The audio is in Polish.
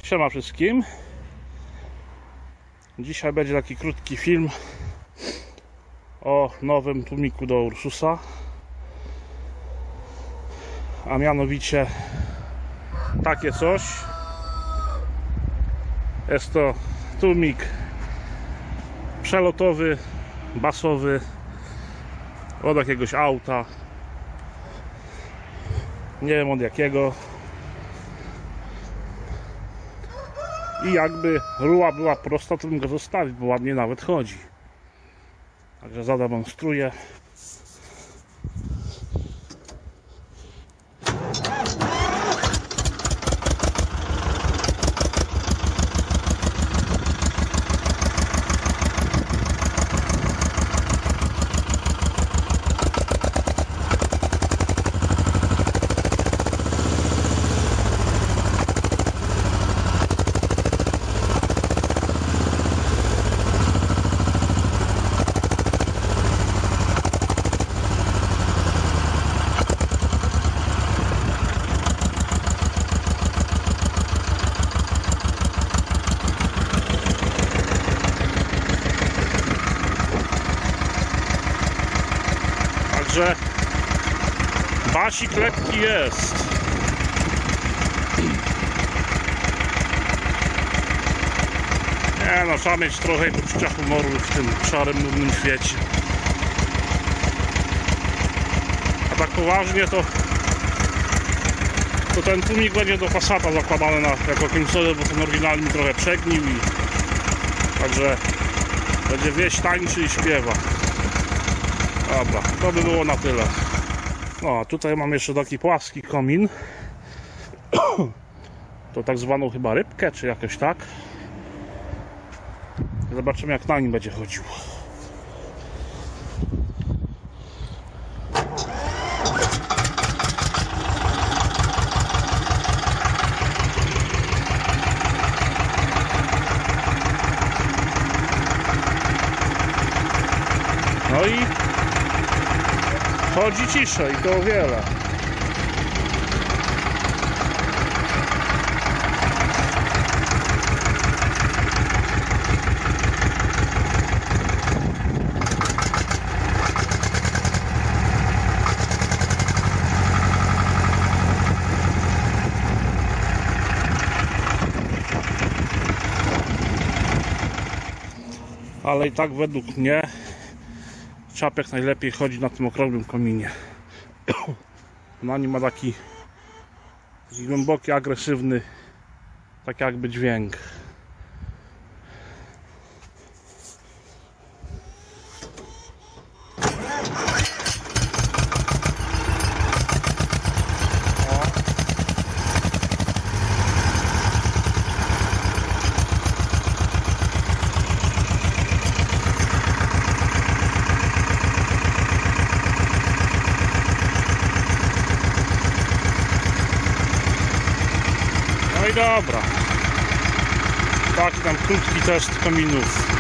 Siema wszystkim. Dzisiaj będzie taki krótki film o nowym tłumiku do Ursusa, a mianowicie takie coś. Jest to tłumik przelotowy, basowy od jakiegoś auta, nie wiem od jakiego, i jakby rura była prosta, to bym go zostawił, bo ładnie nawet chodzi. Także zademonstruję. Także basik lekki jest. Nie no, trzeba mieć trochę poczucia humoru w tym szarym, nudnym świecie. A tak poważnie to ten tłumik będzie do Passata zakładany jako końcowy, bo ten oryginalny mi trochę przegnił i także będzie wieść, tańczy i śpiewa. Dobra, to by było na tyle. No, a tutaj mam jeszcze taki płaski komin. To tak zwaną chyba rybkę, czy jakoś tak. Zobaczymy, jak na nim będzie chodził. No i chodzi ciszej, to o wiele. Ale i tak według mnie Czapek najlepiej chodzi na tym okrągłym kominie. Na nim ma taki głęboki, agresywny, tak jakby dźwięk. No i dobra, taki tam krótki test kominów.